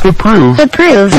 Approve.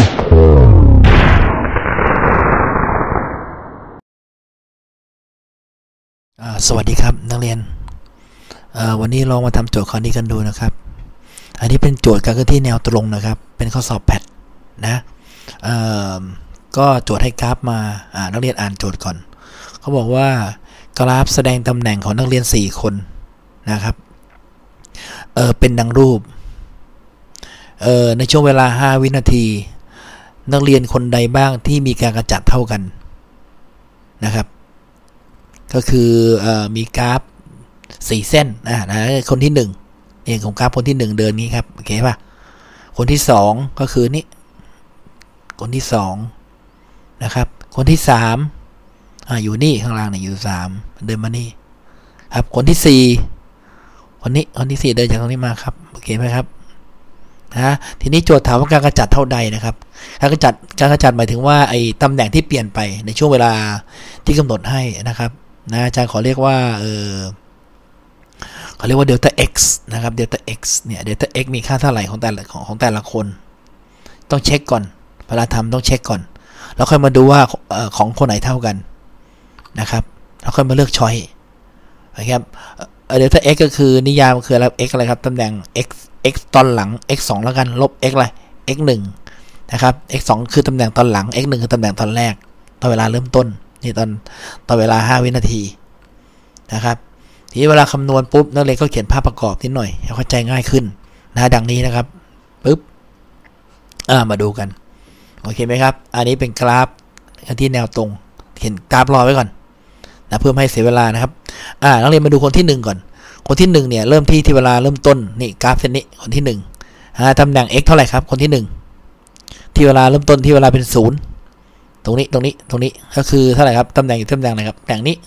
สวัสดีครับนักเรียนวันนี้ลองมาทำโจทย์ข้อนี้กันดูนะครับอันนี้เป็นโจทย์การเคลื่อนที่แนวตรงนะครับเป็นข้อสอบแพทนะก็โจทย์ให้กราฟมานักเรียนอ่านโจทย์ก่อนเขาบอกว่ากราฟแสดงตำแหน่งของนักเรียน4คนนะครับเป็นดังรูปในช่วงเวลา5วินาทีนักเรียนคนใดบ้างที่มีการกระจัดเท่ากันนะครับก็คือมีกราฟ4เส้นนะคนที่1เองของกราฟคนที่1เดินนี้ครับโอเคป่ะคนที่2ก็คือนี่คนที่2นะครับคนที่3อยู่นี่ข้างล่างเนี่ยอยู่3เดินมานี่ครับคนที่4คนที่4เดินจากตรงนี้มาครับโอเคไหมครับทีนี้โจทย์ถามว่าการกระจัดเท่าใดนะครับการกระจัดหมายถึงว่าไอ้ตำแหน่งที่เปลี่ยนไปในช่วงเวลาที่กำหนดให้นะครับอาจารย์ขอเรียกว่าเขาเรียกว่าเดลต้า x นะครับเดลต้า x เนี่ยเดลต้า x มีค่าเท่าไหร่ของแต่ละคนต้องเช็คก่อนเวลาทำต้องเช็คก่อนแล้วค่อยมาดูว่าของคนไหนเท่ากันนะครับแล้วค่อยมาเลือกช้อยนะครับเดลต้า x ก็คือนิยามคืออะไร x อะไรครับตำแหน่ง x ตอนหลัง x 2แล้วกันลบ x อะไร x 1นะครับ x 2คือตำแหน่งตอนหลัง x 1คือตำแหน่งตอนแรกตอนเวลาเริ่มต้นนี่ตอนเวลา5วินาทีนะครับทีนี้เวลาคำนวณปุ๊บนักเรียนก็เขียนภาพประกอบนิดหน่อยให้เข้าใจง่ายขึ้นดังนี้นะครับปึ๊บมาดูกันโอเคไหมครับอันนี้เป็นกราฟที่แนวตรงเขียนกราฟรอไว้ก่อนนะเพื่อไม่ให้เสียเวลานะครับนักเรียนมาดูคนที่1ก่อนคนที่1เนี่ยเริ่มที่เวลาเริ่มต้นนี่กราฟเส้นนี้คนที่1ตำแหน่ง x เท่าไหร่ครับคนที่1ที่เวลาเริ่มต้นที่เวลาเป็น0ตรงนี้ก็คือเท่าไหร่ครับตำแหน่งอยู่ตำแหน่งไหนครับตำแหน่งนี้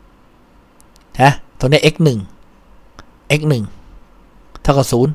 ตัวนี้ x 1เท่ากับ0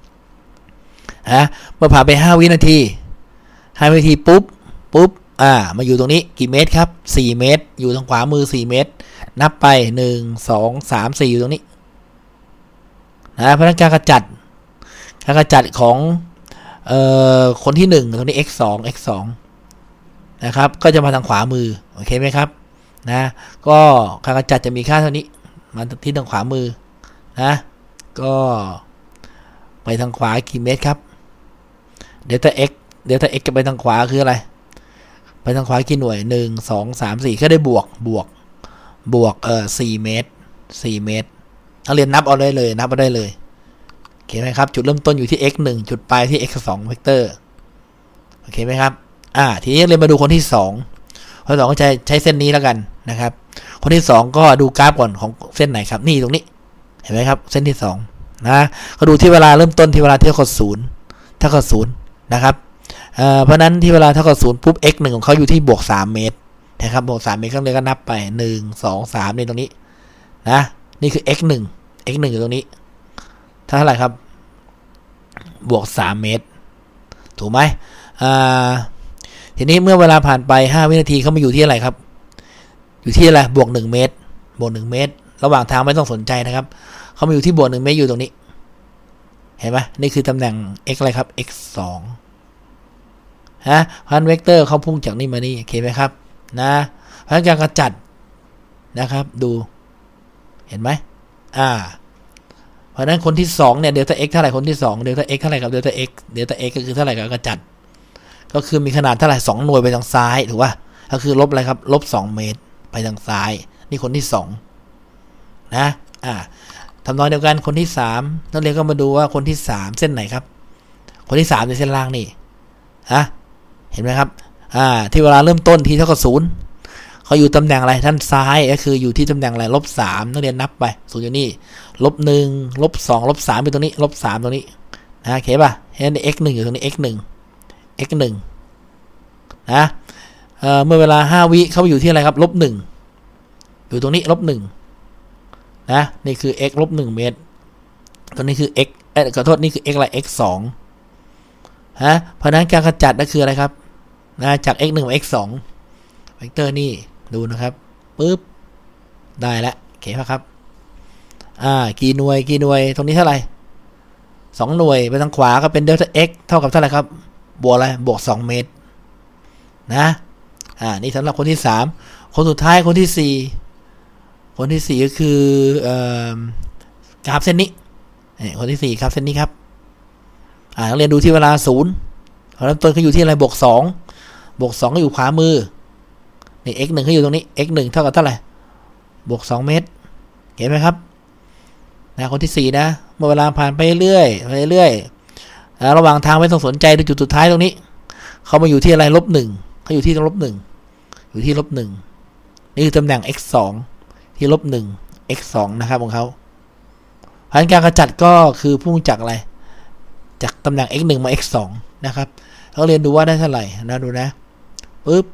เมื่อผ่านไป5วินาทีปุ๊บมาอยู่ตรงนี้กี่เมตรครับ4เมตรอยู่ทางขวามือ4เมตรนับไป1 2 3 4อยู่ตรงนี้เพราะนั้นการกระจัดของคนที่1ตรงนี้ x 2นะครับก็จะมาทางขวามือโอเคไหมครับก็การกระจัดจะมีค่าเท่านี้มาที่ทางขวามือก็ไปทางขวากี่เมตรครับเดลต้า x จะไปทางขวาคืออะไรไปทางขวากี่หน่วย1 2 3 4ก็ได้บวก4เมตรนักเรียนนับเอาได้เลยโอเคไหมครับจุดเริ่มต้นอยู่ที่ x 1จุดปลายที่ x 2เวกเตอร์โอเคไหมครับทีนี้เรียนมาดูคนที่2คนที่2ก็ใช้เส้นนี้แล้วกันนะครับคนที่2ก็ดูกราฟก่อนของเส้นไหนครับนี่ตรงนี้เห็นไหมครับเส้นที่2ก็ดูที่เวลาเริ่มต้นที่เวลาเท่ากับ0นะครับเพราะนั้นที่เวลาเท่ากับ0ปุ๊บ x 1ของเขาอยู่ที่บวก3เมตรนะครับบวก3เมตรก็เลยก็นับไป1 2 3นี่ตรงนี้นี่คือ x 1อยู่ตรงนี้เท่าไหร่ครับบวก3เมตรถูกไหมทีนี้เมื่อเวลาผ่านไป5วินาทีเขามาอยู่ที่อะไรครับอยู่ที่อะไรบวก1เมตรระหว่างทางไม่ต้องสนใจนะครับเขามาอยู่ที่บวก1เมตรอยู่ตรงนี้เห็นไหมนี่คือตำแหน่ง x อะไรครับ x 2เพราะฉะนั้นเวกเตอร์เขาพุ่งจากนี่มานี่โอเคไหมครับเพราะฉะนั้นการกระจัดนะครับดูเห็นไหมเพราะฉะนั้นคนที่2เนี่ยเดลต้า x เท่าไหร่คนที่2เดลต้า x เท่าไหร่กับเดลต้า x ก็คือเท่าไหร่กับกระจัดก็คือมีขนาดเท่าไหร่2หน่วยไปทางซ้ายถูกป่ะก็คือลบอะไรครับลบ2เมตรไปทางซ้ายนี่คนที่2ทำนองเดียวกันคนที่3นักเรียนก็มาดูว่าคนที่3เส้นไหนครับคนที่3ในเส้นล่างนี่เห็นไหมครับที่เวลาเริ่มต้นที่เท่ากับ0เขาอยู่ตำแหน่งอะไรด้านซ้ายก็คืออยู่ที่ตำแหน่งอะไรลบ3นักเรียนนับไป0อยู่นี่ลบ1ลบ2ลบ3อยู่ตรงนี้ลบ3ตรงนี้โอเคป่ะเห็น x 1อยู่ตรงนี้ x 1เมื่อเวลา5วิเขาอยู่ที่อะไรครับลบ1อยู่ตรงนี้ลบ1นี่คือ x ลบ1เมตรตัวนี้คือ x ขอโทษนี่คือ x อะไร x 2เพราะนั้นการกระจัดนั่นคืออะไรครับจาก x 1มา x 2เวกเตอร์นี่ดูนะครับปึ๊บได้แล้วโอเคป่ะครับกี่หน่วยตรงนี้เท่าไหร่2หน่วยไปทางขวาก็เป็นเดลต้า x เท่ากับเท่าไหร่ครับบวกอะไรบวก2 เมตรนะนี่สำหรับคนที่3คนสุดท้ายคนที่4ก็คือกราฟเส้นนี้คนที่4ครับเส้นนี้ครับนักเรียนดูที่เวลา0เริ่มต้นก็อยู่ที่อะไรบวก2ก็อยู่ขวามือนี่ x1 ก็อยู่ตรงนี้ x1 เท่ากับเท่าไหร่บวก2 เมตรเห็นไหมครับคนที่4นะเมื่อเวลาผ่านไปเรื่อยระหว่างทางไม่ต้องสนใจในจุดสุดท้ายตรงนี้เขามาอยู่ที่อะไร-1เขาอยู่ที่-1อยู่ที่-1นี่คือตำแหน่ง x2 ที่-1 x2 นะครับของเขาพันการกระจัดก็คือพุ่งจากอะไรจากตำแหน่ง x1 มา x2 นะครับเราเรียนดูว่าได้เท่าไหร่นะดูนะปึ๊บ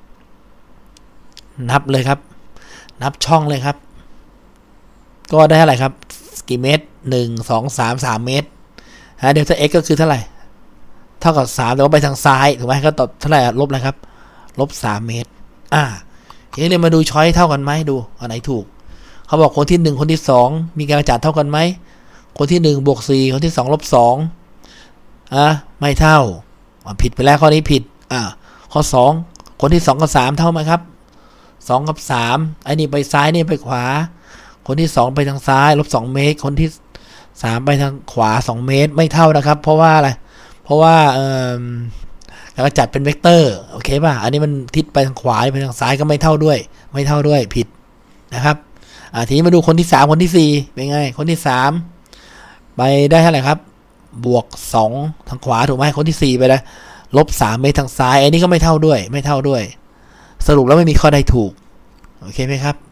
นับเลยครับนับช่องเลยครับก็ได้เท่าไหร่ครับกี่เมตร1 2 3 3 เมตรเดลต้า x ก็คือเท่าไหร่เท่ากับ3แต่ว่าไปทางซ้ายถูกไหมก็ตอบเท่าไหร่ลบอะไรครับ-3 เมตรทีนี้เรามาดูช้อยเท่ากันไหมดูอันไหนถูกเขาบอกคนที่1คนที่2มีการกระจัดเท่ากันไหมคนที่1บวก4คนที่2ลบ2ไม่เท่าผิดไปแล้วข้อนี้ผิดข้อ2คนที่2กับ3เท่าไหมครับ2กับ3ไอ้นี่ไปซ้ายนี่ไปขวาคนที่2ไปทางซ้าย-2 เมตรคนที่3ไปทางขวา2 เมตรไม่เท่านะครับเพราะว่าอะไรเพราะว่าการกระจัดเป็นเวกเตอร์โอเคป่ะอันนี้มันทิศไปทางขวาไปทางซ้ายก็ไม่เท่าด้วยผิดนะครับทีนี้มาดูคนที่3คนที่4เป็นไงคนที่3ไปได้เท่าไหร่ครับบวก2ทางขวาถูกไหมคนที่4ไปแล้ว-3 เมตรทางซ้ายอันนี้ก็ไม่เท่าด้วยสรุปแล้วไม่มีข้อใดถูกโอเคไหมครับ